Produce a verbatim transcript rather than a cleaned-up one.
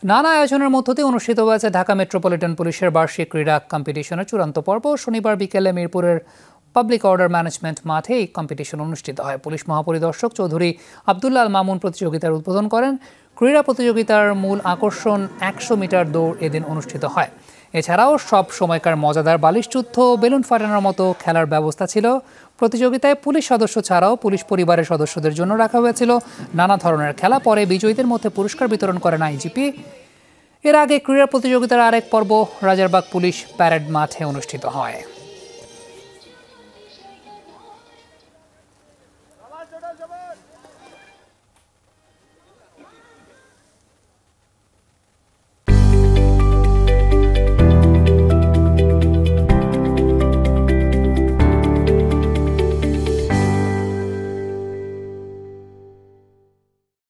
নানা আয়োজনের মধ্য দিয়ে অনুষ্ঠিত হয়েছে ঢাকা মেট্রোপলিটন পুলিশের বার্ষিক ক্রীড়া কম্পিটিশনের চূড়ান্ত পর্ব। শনিবার বিকেলে মিরপুরের পাবলিক অর্ডার ম্যানেজমেন্ট মাঠে এই কম্পিটিশন অনুষ্ঠিত হয়। পুলিশ মহাপরিদর্শক চৌধুরী আব্দুল্লাহ আল মামুন প্রতিযোগিতার উদ্বোধন করেন। ক্রীড়া প্রতিযোগিতার মূল আকর্ষণ একশো মিটার দৌড় এদিন অনুষ্ঠিত হয়। এছাড়াও সব সময়কার মজাদার বালিশযুদ্ধ, বেলুন ফাটানোর মতো খেলার ব্যবস্থা ছিল। প্রতিযোগিতায় পুলিশ সদস্য ছাড়াও পুলিশ পরিবারের সদস্যদের জন্য রাখা হয়েছিল নানা ধরনের খেলা। পরে বিজয়ীদের মধ্যে পুরস্কার বিতরণ করেন আইজিপি। এর আগে ক্রীড়া প্রতিযোগিতার আরেক পর্ব রাজারবাগ পুলিশ প্যারেড মাঠে অনুষ্ঠিত হয়।